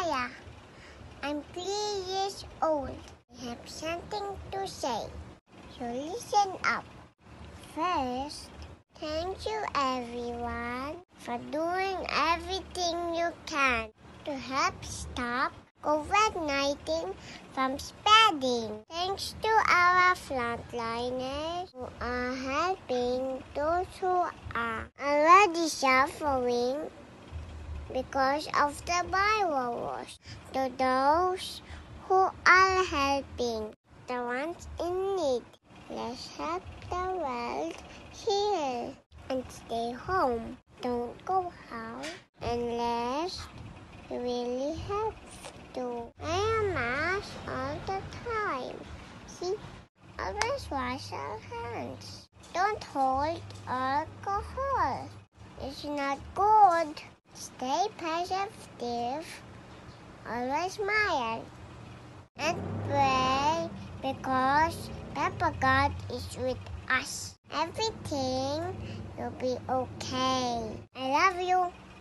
Maya. I'm 3 years old. I have something to say, so listen up. First, thank you everyone for doing everything you can to help stop COVID-19 from spreading. Thanks to our frontliners who are helping those who are already suffering because of the virus. To those who are helping the ones in need, let's help the world heal and stay home. Don't go out unless you really have to. Wear a mask all the time. See? Always wash your hands. Don't hold alcohol. It's not good. Stay positive. Always smile. And pray because Papa God is with us. Everything will be okay. I love you.